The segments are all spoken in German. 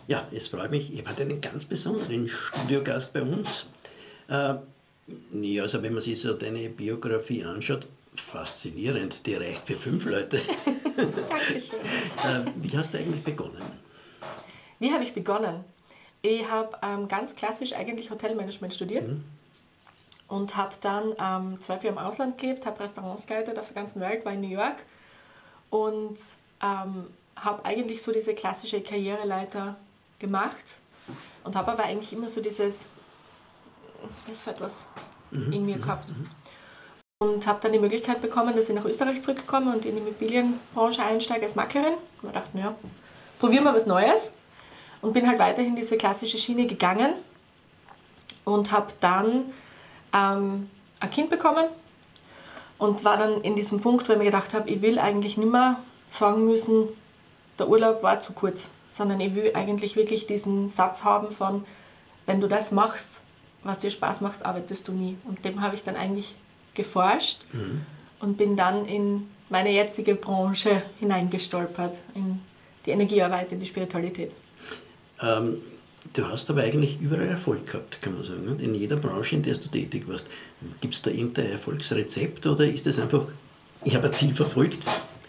Ja, es freut mich. Ihr habt einen ganz besonderen Studiogast bei uns. Ja, also wenn man sich so deine Biografie anschaut, faszinierend. Die reicht für 5 Leute. Dankeschön. Wie hast du eigentlich begonnen? Wie habe ich begonnen? Ich habe ganz klassisch eigentlich Hotelmanagement studiert und habe dann 2 Jahre im Ausland gelebt, habe Restaurants geleitet auf der ganzen Welt, war in New York und habe eigentlich so diese klassische Karriereleiter gemacht und habe aber eigentlich immer so dieses, das war etwas in mir gehabt. Und habe dann die Möglichkeit bekommen, dass ich nach Österreich zurückkomme und in die Immobilienbranche einsteige als Maklerin. Und ich dachte, ja, probieren wir was Neues. Und bin halt weiterhin diese klassische Schiene gegangen und habe dann ein Kind bekommen und war dann in diesem Punkt, wo ich mir gedacht habe, ich will eigentlich nicht mehr sagen müssen, der Urlaub war zu kurz, sondern ich will eigentlich wirklich diesen Satz haben von, wenn du das machst, was dir Spaß macht, arbeitest du nie. Und dem habe ich dann eigentlich geforscht und bin dann in meine jetzige Branche hineingestolpert, in die Energiearbeit, in die Spiritualität. Du hast aber eigentlich überall Erfolg gehabt, kann man sagen. In jeder Branche, in der du tätig warst. Gibt es da irgendein Erfolgsrezept oder ist das einfach, ich habe ein Ziel verfolgt?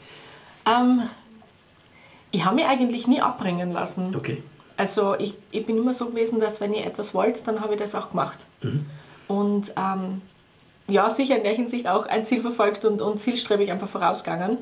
Ich habe mich eigentlich nie abbringen lassen. Okay. Also ich bin immer so gewesen, dass wenn ich etwas wollte, dann habe ich das auch gemacht. Und ja, sicher in der Hinsicht auch ein Ziel verfolgt und zielstrebig einfach vorausgegangen.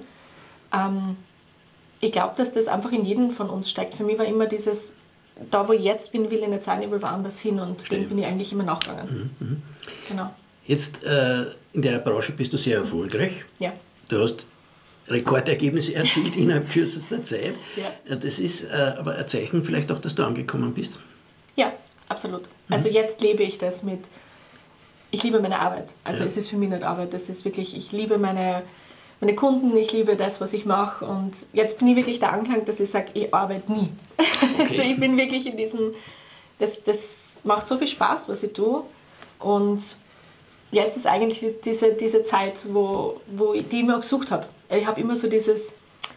Ich glaube, dass das einfach in jedem von uns steckt. Für mich war immer dieses, da wo ich jetzt bin, will ich nicht sein, ich will woanders hin und dem bin ich eigentlich immer nachgegangen. Genau. Jetzt in der Branche bist du sehr erfolgreich. Ja. Du hast Rekordergebnisse erzielt innerhalb kürzester Zeit. Ja. Das ist aber ein Zeichen vielleicht auch, dass du angekommen bist. Ja, absolut. Also jetzt lebe ich das mit, ich liebe meine Arbeit. Also es ist für mich nicht Arbeit, das ist wirklich, ich liebe meine Kunden, ich liebe das, was ich mache und jetzt bin ich wirklich da angelangt, dass ich sage, ich arbeite nie. Okay. Also ich bin wirklich in diesem, das macht so viel Spaß, was ich tue und jetzt ist eigentlich diese Zeit, wo ich die immer gesucht habe. Ich habe immer so dieses,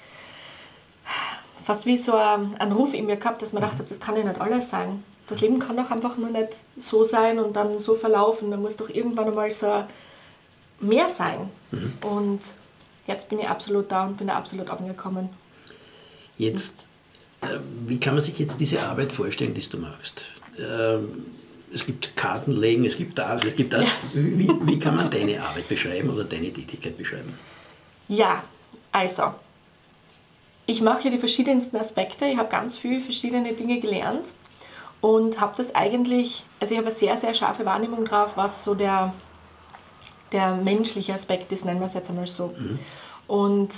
fast wie so ein Ruf in mir gehabt, dass man gedacht habe, das kann ja nicht alles sein. Das Leben kann doch einfach nur nicht so sein und dann so verlaufen. Da muss doch irgendwann einmal so mehr sein. Und jetzt bin ich absolut da und bin da absolut angekommen. Jetzt, wie kann man sich jetzt diese Arbeit vorstellen, die du machst? Es gibt Kartenlegen, es gibt das, es gibt das. Ja. Wie kann man deine Arbeit beschreiben oder deine Tätigkeit beschreiben? Ja, also, ich mache hier die verschiedensten Aspekte. Ich habe ganz viele verschiedene Dinge gelernt und habe das eigentlich, also ich habe eine sehr, sehr scharfe Wahrnehmung drauf, was so der menschliche Aspekt ist, nennen wir es jetzt einmal so. Und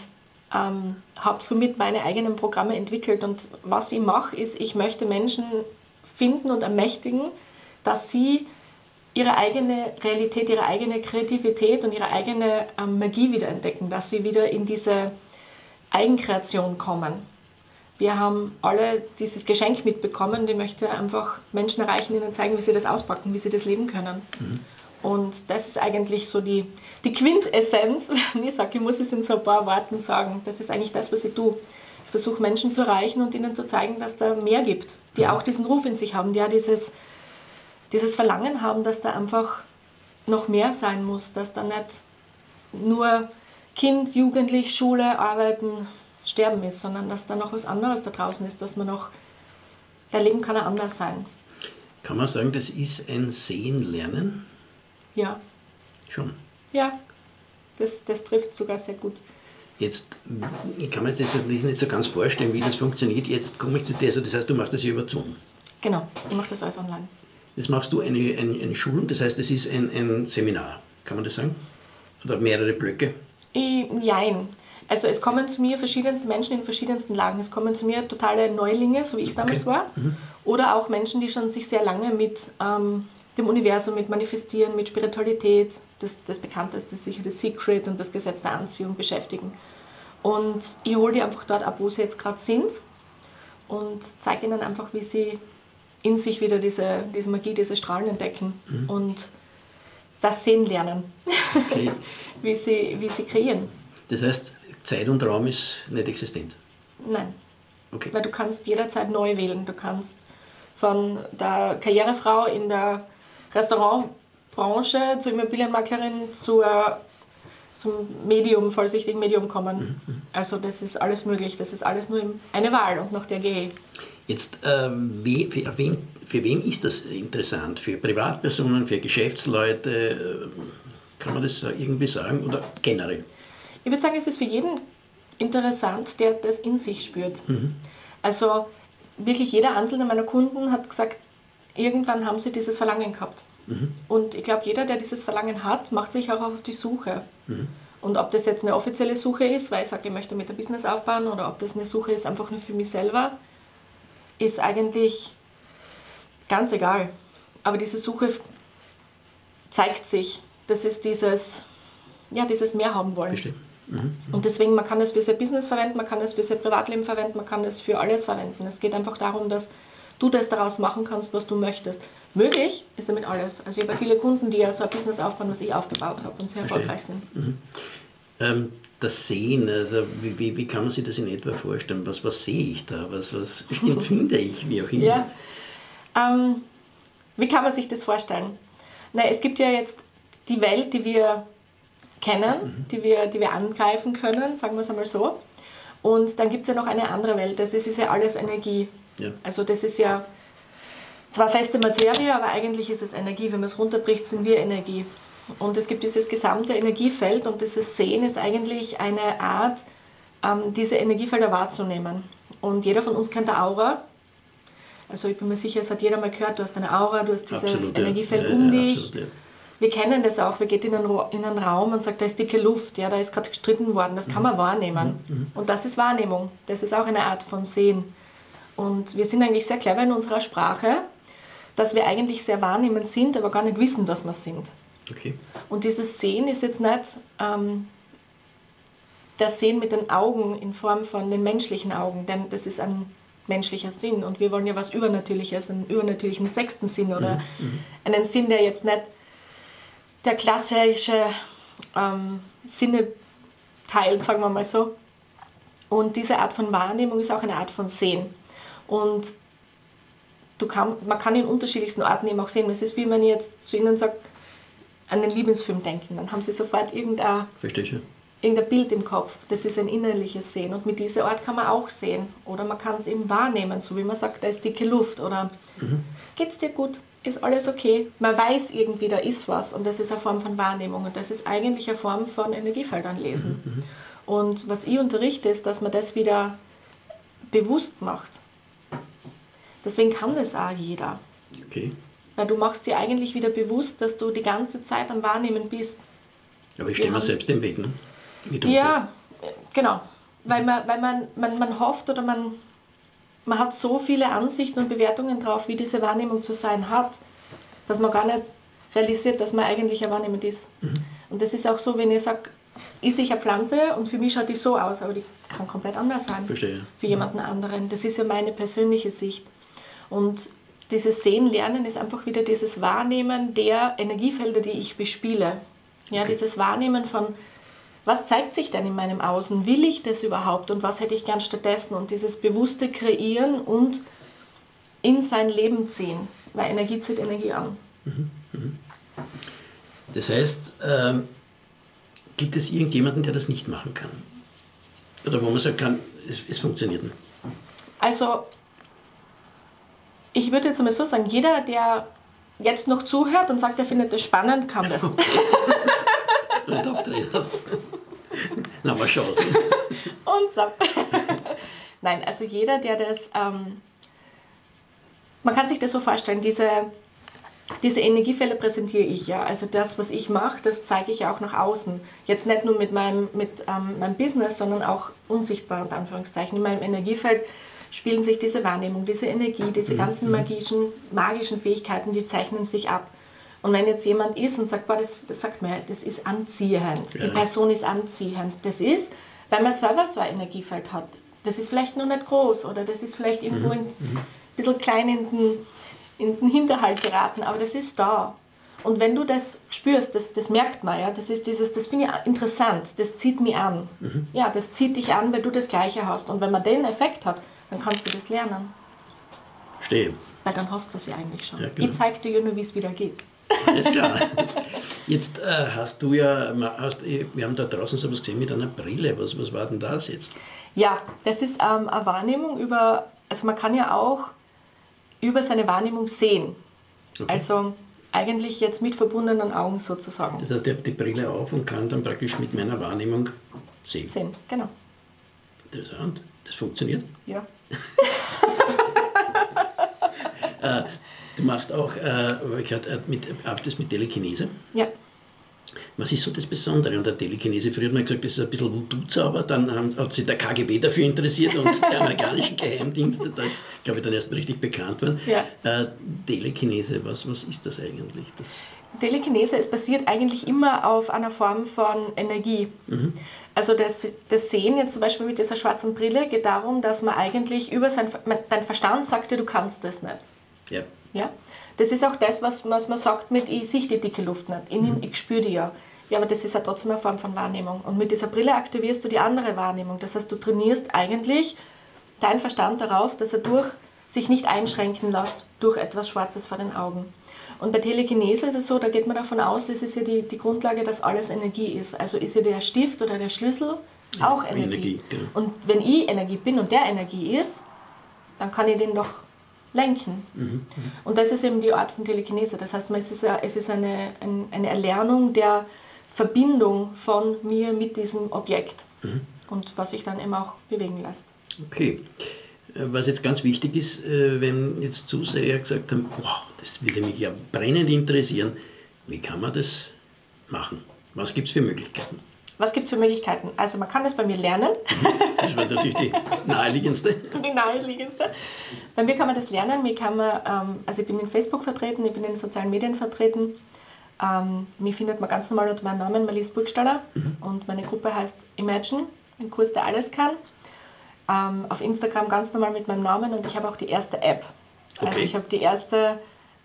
habe somit meine eigenen Programme entwickelt. Und was ich mache, ist, ich möchte Menschen finden und ermächtigen, dass sie ihre eigene Realität, ihre eigene Kreativität und ihre eigene Magie wieder entdecken, dass sie wieder in diese Eigenkreation kommen. Wir haben alle dieses Geschenk mitbekommen, ich möchte einfach Menschen erreichen, ihnen zeigen, wie sie das auspacken, wie sie das leben können. Und das ist eigentlich so die Quintessenz, wenn ich sage, ich muss es in so ein paar Worten sagen, das ist eigentlich das, was ich tue. Ich versuche Menschen zu erreichen und ihnen zu zeigen, dass da mehr gibt, die auch diesen Ruf in sich haben, die auch dieses Verlangen haben, dass da einfach noch mehr sein muss, dass da nicht nur Kind, Jugendlich, Schule, Arbeiten, Sterben ist, sondern dass da noch was anderes da draußen ist, dass man noch, dein Leben kann ja anders sein. Kann man sagen, das ist ein Sehen-Lernen? Ja. Schon? Ja, das trifft sogar sehr gut. Jetzt kann man sich das natürlich nicht so ganz vorstellen, wie das funktioniert. Jetzt komme ich zu dir, also das heißt, du machst das hier über Zoom? Genau, ich mache das alles online. Das machst du eine Schulung, das heißt, es ist ein Seminar, kann man das sagen? Oder mehrere Blöcke? Jein. Also es kommen zu mir verschiedenste Menschen in verschiedensten Lagen. Es kommen zu mir totale Neulinge, so wie ich es damals war. Oder auch Menschen, die schon sich sehr lange mit dem Universum, mit Manifestieren, mit Spiritualität, das Bekannteste ist sicher das Secret und das Gesetz der Anziehung beschäftigen. Und ich hole die einfach dort ab, wo sie jetzt gerade sind und zeige ihnen einfach, wie sie in sich wieder diese Magie, diese Strahlen entdecken und das Sehen lernen, okay. wie sie kreieren. Das heißt, Zeit und Raum ist nicht existent? Nein. Okay. Weil du kannst jederzeit neu wählen. Du kannst von der Karrierefrau in der Restaurantbranche zur Immobilienmaklerin zum Medium, vollsichtigen Medium kommen. Also das ist alles möglich. Das ist alles nur eine Wahl und nach der gehe ich. Jetzt, für wen ist das interessant? Für Privatpersonen, für Geschäftsleute? Kann man das irgendwie sagen oder generell? Ich würde sagen, es ist für jeden interessant, der das in sich spürt. Also wirklich jeder einzelne meiner Kunden hat gesagt, irgendwann haben sie dieses Verlangen gehabt. Und ich glaube, jeder, der dieses Verlangen hat, macht sich auch auf die Suche. Und ob das jetzt eine offizielle Suche ist, weil ich sage, ich möchte mit ein Business aufbauen, oder ob das eine Suche ist, einfach nur für mich selber, ist eigentlich ganz egal. Aber diese Suche zeigt sich. Das ist dieses mehr haben wollen. Bestimmt. Und deswegen, man kann es für sein Business verwenden, man kann es für sein Privatleben verwenden, man kann es für alles verwenden. Es geht einfach darum, dass du das daraus machen kannst, was du möchtest. Möglich ist damit alles. Also ich habe viele Kunden, die ja so ein Business aufbauen, was ich aufgebaut habe und sehr erfolgreich sind. Das Sehen, also wie kann man sich das in etwa vorstellen? Was sehe ich da? Was empfinde ich, wie auch immer? Ja. Wie kann man sich das vorstellen? Na, es gibt ja jetzt die Welt, die wir kennen, die wir angreifen können, sagen wir es einmal so. Und dann gibt es ja noch eine andere Welt, das ist ja alles Energie. Ja. Also das ist ja zwar feste Materie, aber eigentlich ist es Energie. Wenn man es runterbricht, sind wir Energie. Und es gibt dieses gesamte Energiefeld und dieses Sehen ist eigentlich eine Art, diese Energiefelder wahrzunehmen. Und jeder von uns kennt eine Aura. Also ich bin mir sicher, es hat jeder mal gehört, du hast eine Aura, du hast dieses Absolut, Energiefeld ja. um dich. Absolut, ja. Wir kennen das auch, wir gehen in einen Raum und sagen, da ist dicke Luft, ja, da ist gerade gestritten worden, das kann man wahrnehmen. Und das ist Wahrnehmung, das ist auch eine Art von Sehen. Und wir sind eigentlich sehr clever in unserer Sprache, dass wir eigentlich sehr wahrnehmend sind, aber gar nicht wissen, dass wir sind. Okay. Und dieses Sehen ist jetzt nicht das Sehen mit den Augen in Form von den menschlichen Augen, denn das ist ein menschlicher Sinn und wir wollen ja was Übernatürliches, einen übernatürlichen sechsten Sinn oder einen Sinn, der jetzt nicht der klassische Sinne teilt, sagen wir mal so. Und diese Art von Wahrnehmung ist auch eine Art von Sehen. Und man kann in unterschiedlichsten Orten eben auch sehen. Es ist wie wenn ich jetzt zu Ihnen sage, an den Lieblingsfilm denken, dann haben Sie sofort irgendein Bild im Kopf. Das ist ein innerliches Sehen. Und mit dieser Art kann man auch sehen. Oder man kann es eben wahrnehmen, so wie man sagt, da ist dicke Luft. Oder geht's dir gut? Ist alles okay? Man weiß irgendwie, da ist was. Und das ist eine Form von Wahrnehmung. Und das ist eigentlich eine Form von Energiefeldern lesen. Und was ich unterrichte, ist, dass man das wieder bewusst macht. Deswegen kann das auch jeder. Okay. Weil du machst dir eigentlich wieder bewusst, dass du die ganze Zeit am Wahrnehmen bist. Aber ich stehe mir selbst im Weg, ne? Ja, genau. Weil man hofft oder man hat so viele Ansichten und Bewertungen drauf, wie diese Wahrnehmung zu sein hat, dass man gar nicht realisiert, dass man eigentlich wahrnehmend ist. Und das ist auch so, wenn ich sage, ich eine Pflanze und für mich schaut die so aus, aber die kann komplett anders sein. Verstehe. Für jemanden anderen. Das ist ja meine persönliche Sicht. Und dieses Sehen, Lernen ist einfach wieder dieses Wahrnehmen der Energiefelder, die ich bespiele. Ja, okay. Dieses Wahrnehmen von, was zeigt sich denn in meinem Außen? Will ich das überhaupt und was hätte ich gern stattdessen? Und dieses bewusste Kreieren und in sein Leben ziehen, weil Energie zieht Energie an. Das heißt, gibt es irgendjemanden, der das nicht machen kann? Oder wo man sagen kann, es funktioniert nicht? Also, ich würde jetzt einmal so sagen, jeder, der jetzt noch zuhört und sagt, er findet das spannend, kann das. Na, mal schauen. Und so. Nein, also jeder, der das, man kann sich das so vorstellen, diese Energiefelder präsentiere ich ja. Also das, was ich mache, das zeige ich ja auch nach außen. Jetzt nicht nur mit meinem Business, sondern auch unsichtbar, unter Anführungszeichen. In meinem Energiefeld spielen sich diese Wahrnehmung, diese Energie, diese ganzen magischen Fähigkeiten, die zeichnen sich ab. Und wenn jetzt jemand ist und sagt, boah, das sagt mir, das ist anziehend, die Person ist anziehend, das ist, weil man selber so ein Energiefeld hat. Das ist vielleicht noch nicht groß oder das ist vielleicht irgendwo ein bisschen klein in den Hinterhalt geraten, aber das ist da. Und wenn du das spürst, das merkt man, ja, das finde ich interessant, das zieht mich an. Ja, das zieht dich an, weil du das Gleiche hast. Und wenn man den Effekt hat, dann kannst du das lernen. Verstehe. Weil dann hast du es ja eigentlich schon. Ja, genau. Ich zeige dir ja nur, wie es wieder geht. Alles klar. Jetzt hast du ja, wir haben da draußen sowas gesehen mit einer Brille. Was war denn das jetzt? Ja, das ist eine Wahrnehmung über, also man kann ja auch über seine Wahrnehmung sehen. Okay. Also eigentlich jetzt mit verbundenen Augen sozusagen. Das heißt, ich habe die Brille auf und kann dann praktisch mit meiner Wahrnehmung sehen. Sehen, genau. Interessant. Das funktioniert. Ja. Du machst auch, arbeitest mit Telekinese. Ja. Was ist so das Besondere an der Telekinese? Früher hat man gesagt, das ist ein bisschen Voodoo-Zauber, dann hat sich der KGB dafür interessiert und die amerikanischen Geheimdienste, da ist, glaube ich, dann erst richtig bekannt worden. Ja. Telekinese, was ist das eigentlich? Telekinese, es basiert eigentlich immer auf einer Form von Energie. Mhm. Also das Sehen jetzt zum Beispiel mit dieser schwarzen Brille geht darum, dass man eigentlich über dein Verstand sagt dir, du kannst das nicht. Ja. Ja? Das ist auch das, was man sagt mit, ich sehe die dicke Luft nicht, ich spüre die ja. Ja, aber das ist ja trotzdem eine Form von Wahrnehmung. Und mit dieser Brille aktivierst du die andere Wahrnehmung. Das heißt, du trainierst eigentlich deinen Verstand darauf, dass er sich nicht einschränken lässt durch etwas Schwarzes vor den Augen. Und bei Telekinese ist es so, da geht man davon aus, es ist ja die Grundlage, dass alles Energie ist. Also ist ja der Stift oder der Schlüssel auch Energie. Genau. Und wenn ich Energie bin und der Energie ist, dann kann ich den doch lenken. Mhm. Und das ist eben die Art von Telekinese. Das heißt, es ist eine Erlernung der Verbindung von mir mit diesem Objekt und was sich dann eben auch bewegen lässt. Okay. Was jetzt ganz wichtig ist, wenn jetzt Zuseher gesagt haben, wow, das würde mich ja brennend interessieren, wie kann man das machen? Was gibt es für Möglichkeiten? Was gibt es für Möglichkeiten? Also man kann das bei mir lernen. Das war natürlich die naheliegendste. Die naheliegendste. Bei mir kann man das lernen. Also ich bin in Facebook vertreten, ich bin in den sozialen Medien vertreten. Mich findet man ganz normal unter meinem Namen, Marlies Burgstaller. Und meine Gruppe heißt Imagine, ein Kurs, der alles kann. Auf Instagram ganz normal mit meinem Namen und ich habe auch die erste App. Okay. Also ich habe die erste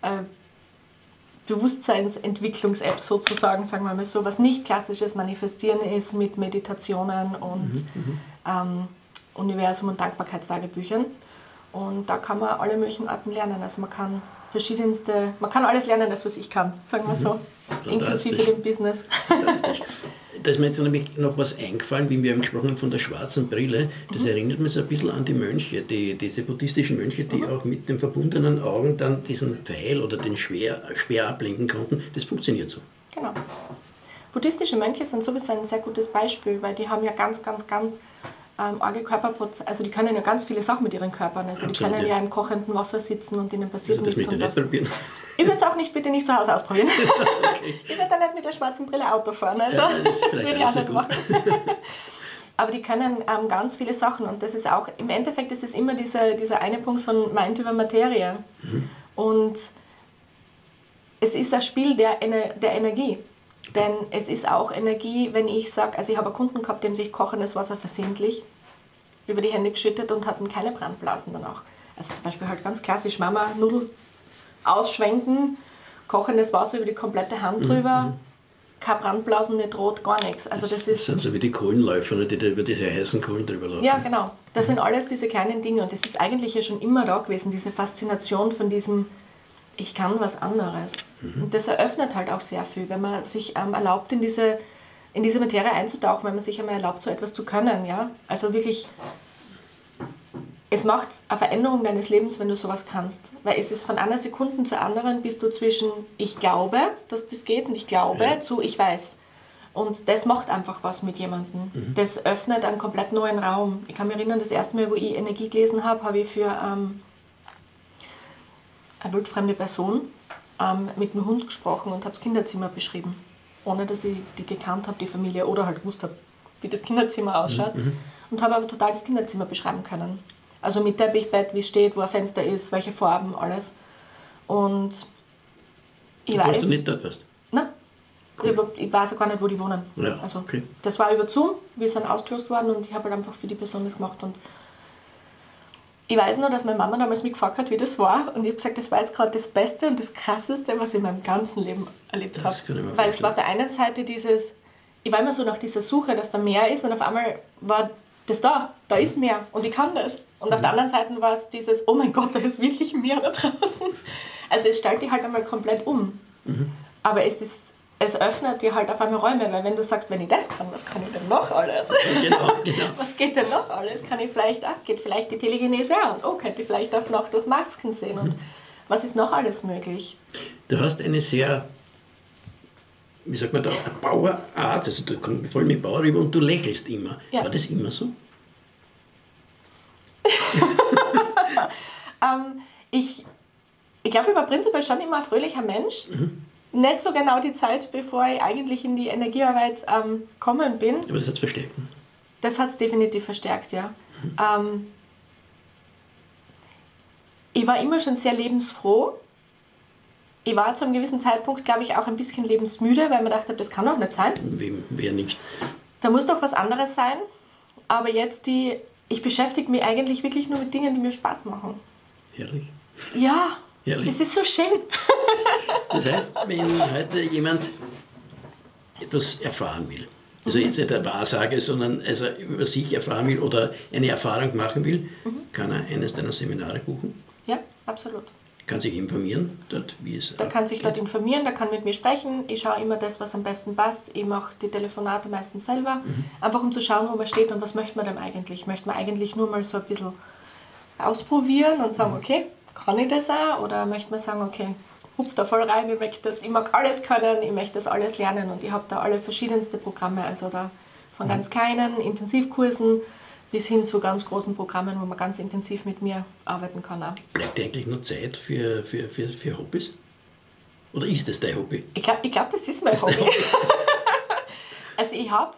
Bewusstseinsentwicklungs-App sozusagen, sagen wir mal so, was nicht klassisches Manifestieren ist mit Meditationen und Universum- und Dankbarkeitstagebüchern. Und da kann man alle möglichen Arten lernen. Also man kann alles lernen, das was ich kann, sagen wir so, inklusive dem Business. Fantastisch. Da ist mir jetzt nämlich noch was eingefallen, wie wir haben gesprochen haben von der schwarzen Brille. Das erinnert mich so ein bisschen an die Mönche, diese buddhistischen Mönche, die auch mit den verbundenen Augen dann diesen Pfeil oder den Speer ablenken konnten. Das funktioniert so. Genau. Buddhistische Mönche sind sowieso ein sehr gutes Beispiel, weil die haben ja ganz arge Körperprozesse, also die können ja ganz viele Sachen mit ihren Körpern, also absolut, die können ja im kochenden Wasser sitzen und ihnen passiert nichts. Das nicht probieren. Ich würde es auch bitte nicht zu Hause ausprobieren. Okay. Ich würde dann nicht mit der schwarzen Brille Auto fahren, also ja, das würde ich auch nicht machen. Aber die können ganz viele Sachen und das ist auch, im Endeffekt ist es immer dieser eine Punkt von Mind über Materie. Und es ist ein Spiel der Energie. Denn es ist auch Energie, wenn ich sage, also ich habe einen Kunden gehabt, dem sich kochendes Wasser versehentlich über die Hände geschüttet und hatten keine Brandblasen danach. Also zum Beispiel halt ganz klassisch Mama, Nudeln ausschwenken, kochendes Wasser über die komplette Hand drüber, keine Brandblasen, nicht rot, gar nichts. Also das sind so wie die Kohlenläufer, die da über diese heißen Kohlen drüber laufen. Ja, genau. Das sind alles diese kleinen Dinge und das ist eigentlich ja schon immer da gewesen, diese Faszination von diesem ich kann was anderes. Und das eröffnet halt auch sehr viel, wenn man sich erlaubt, in diese Materie einzutauchen, wenn man sich einmal erlaubt, so etwas zu können. Ja? Also wirklich, es macht eine Veränderung deines Lebens, wenn du sowas kannst. Weil es ist von einer Sekunde zur anderen, bist du zwischen ich glaube, dass das geht und ich glaube zu ich weiß. Und das macht einfach was mit jemandem. Das öffnet einen komplett neuen Raum. Ich kann mich erinnern, das erste Mal, wo ich Energie gelesen habe, habe ich für eine wildfremde Person mit einem Hund gesprochen und habe das Kinderzimmer beschrieben, ohne dass ich die gekannt habe, die Familie, oder halt gewusst habe, wie das Kinderzimmer ausschaut. Und habe aber total das Kinderzimmer beschreiben können. Also mit Teppichbett, wie es steht, wo ein Fenster ist, welche Farben, alles. Und ich weiß... Dass du nicht dort warst? Nein, ich weiß auch gar nicht, wo die wohnen. Ja, also, okay. Das war über Zoom, wir sind ausgelost worden und ich habe halt einfach für die Person das gemacht. Und ich weiß noch, dass meine Mama damals mich gefragt hat, wie das war. Und ich habe gesagt, das war jetzt gerade das Beste und das Krasseste, was ich in meinem ganzen Leben erlebt habe. Weil es war auf der einen Seite ich war immer so nach dieser Suche, dass da mehr ist und auf einmal war da ist mehr und ich kann das. Und auf der anderen Seite war es dieses, oh mein Gott, da ist wirklich mehr da draußen. Also es stellt dich halt einmal komplett um. Aber es öffnet dir halt auf einmal Räume, weil wenn du sagst, wenn ich das kann, was kann ich denn noch alles? Genau. Was geht denn noch alles? Kann ich geht vielleicht die Telegenese an? Oh, könnte ich vielleicht auch noch durch Masken sehen? Und was ist noch alles möglich? Du hast eine sehr, wie sagt man da, Bauerart, also du kommst voll mit Bauer rüber und du lächelst immer. Ja. War das immer so? Ich glaube, ich war prinzipiell schon immer ein fröhlicher Mensch. Nicht so genau die Zeit, bevor ich eigentlich in die Energiearbeit gekommen bin. Aber das hat es verstärkt. Ne? Das hat es definitiv verstärkt, ja. Ich war immer schon sehr lebensfroh. Ich war zu einem gewissen Zeitpunkt, glaube ich, auch ein bisschen lebensmüde, weil man dachte, das kann doch nicht sein. Wer nicht? Da muss doch was anderes sein. Aber jetzt, ich beschäftige mich eigentlich wirklich nur mit Dingen, die mir Spaß machen. Herrlich. Ja, herrlich. Es ist so schön. Das heißt, wenn heute jemand etwas erfahren will, also jetzt nicht eine Wahrsage, sondern also über sich erfahren will oder eine Erfahrung machen will, kann er eines deiner Seminare buchen? Ja, absolut. Kann sich informieren dort, wie es Der kann sich dort informieren, der kann mit mir sprechen. Ich schaue immer das, was am besten passt. Ich mache die Telefonate meistens selber, einfach um zu schauen, wo man steht und was möchte man denn eigentlich. Möchte man eigentlich nur mal so ein bisschen ausprobieren und sagen, okay, kann ich das auch? Oder möchte man sagen, okay, hupf da voll rein, ich mag alles können, ich möchte das alles lernen und ich habe da alle verschiedenste Programme, also da von ganz kleinen Intensivkursen bis hin zu ganz großen Programmen, wo man ganz intensiv mit mir arbeiten kann. Auch. Bleibt dir eigentlich noch Zeit für Hobbys? Oder ist das dein Hobby? Ich glaub, das ist mein Hobby. Also ich habe,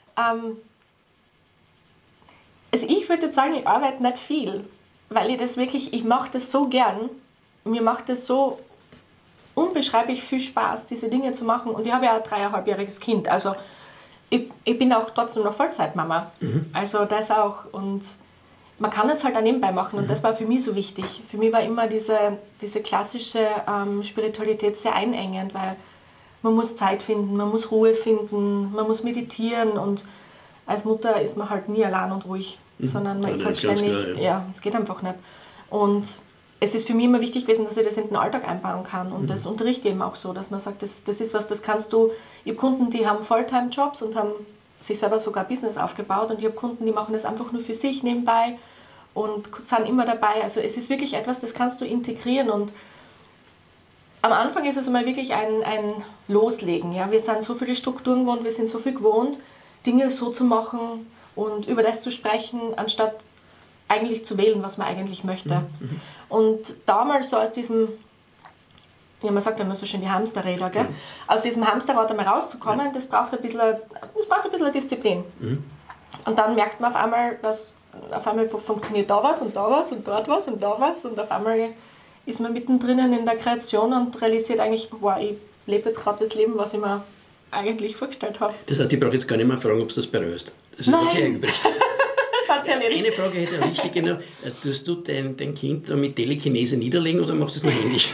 ich würde jetzt sagen, ich arbeite nicht viel, weil ich mache das so gern, mir macht das so unbeschreiblich viel Spaß, diese Dinge zu machen und ich habe ja ein 3,5-jähriges Kind, also ich bin auch trotzdem noch Vollzeitmama, also das auch und man kann es halt auch nebenbei machen und das war für mich so wichtig. Für mich war immer diese klassische Spiritualität sehr einengend, weil man muss Zeit finden, man muss Ruhe finden, man muss meditieren und als Mutter ist man halt nie allein und ruhig, sondern man ist halt ständig, ja, es geht einfach nicht. Und es ist für mich immer wichtig gewesen, dass ich das in den Alltag einbauen kann und das unterrichte eben auch so, dass man sagt, das ist was, das kannst du, ich habe Kunden, die haben Volltime-Jobs und haben sich selber sogar ein Business aufgebaut und ich habe Kunden, die machen das einfach nur für sich nebenbei und sind immer dabei, also es ist wirklich etwas, das kannst du integrieren und am Anfang ist es einmal wirklich ein Loslegen, ja, wir sind so viele Strukturen gewohnt, wir sind so viel gewohnt, Dinge so zu machen und über das zu sprechen, anstatt eigentlich zu wählen, was man eigentlich möchte. Und damals so aus diesem, ja, man sagt ja immer so schön die Hamsterräder, gell? Aus diesem Hamsterrad einmal rauszukommen, das braucht ein bisschen Disziplin. Und dann merkt man auf einmal, dass auf einmal funktioniert da was und da was und dort was und da was und auf einmal ist man mittendrin in der Kreation und realisiert eigentlich, wow, ich lebe jetzt gerade das Leben, was ich mir eigentlich vorgestellt habe. Das heißt, ich brauche jetzt gar nicht mehr fragen, ob du das bereust. Das Nein. Hat sich erübrigt. Das hat sich erledigt. Eine Frage hätte ich wichtig genau. Tust du dein Kind mit Telekinese niederlegen oder machst du es nur händisch?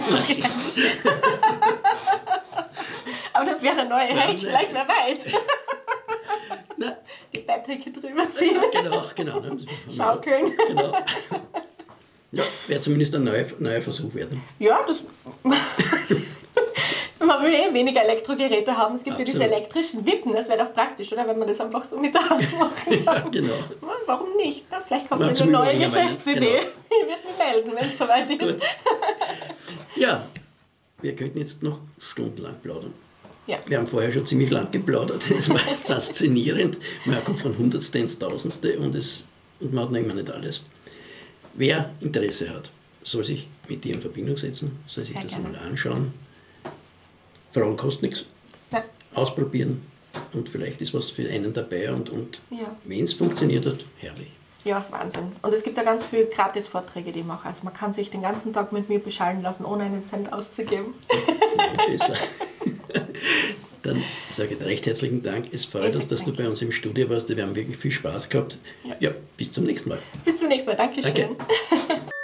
Aber das wäre eine neue vielleicht wer weiß. Na. Die Bettdecke drüber ziehen. Genau. Schaukeln. Genau. Ja, wäre zumindest ein neuer Versuch werden. Ja, das... Man will weniger Elektrogeräte haben. Es gibt ja diese elektrischen Wippen. Das wäre doch praktisch, oder? Wenn man das einfach so mit der Hand machen kann. Ja, genau. Warum nicht? Na, vielleicht kommt eine neue Geschäftsidee. Genau. Ich werde mich melden, wenn es soweit ist. Ja, wir könnten jetzt noch stundenlang plaudern. Ja. Wir haben vorher schon ziemlich lang geplaudert. Es war faszinierend. Man kommt von Hundertste ins Tausendste und man hat noch immer nicht alles. Wer Interesse hat, soll sich mit dir in Verbindung setzen, soll sich das einmal anschauen. Fragen kostet nichts. Ja. Ausprobieren und vielleicht ist was für einen dabei und wenn es funktioniert hat, herrlich. Ja, Wahnsinn. Und es gibt ja ganz viele Gratis-Vorträge, die ich mache. Also man kann sich den ganzen Tag mit mir beschallen lassen, ohne einen Cent auszugeben. Ja, besser. Dann sage ich recht herzlichen Dank. Es freut uns, dass du bei uns im Studio warst. Wir haben wirklich viel Spaß gehabt. Ja, bis zum nächsten Mal. Bis zum nächsten Mal. Dankeschön. Danke.